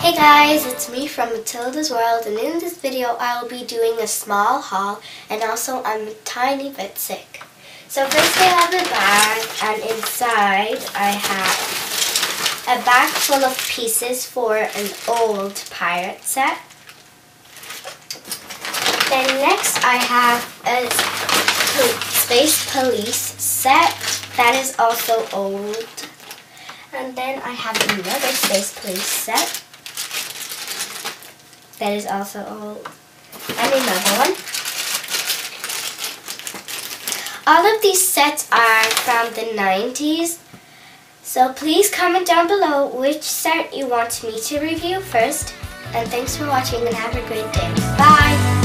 Hey guys, it's me from Matilda's World, and in this video I will be doing a small haul, and also I'm a tiny bit sick. So first I have a bag, and inside I have a bag full of pieces for an old pirate set. Then next I have a Space Police set that is also old. And then I have another Space Police set that is also old. And another one. All of these sets are from the 90s. So please comment down below which set you want me to review first. And thanks for watching and have a great day. Bye!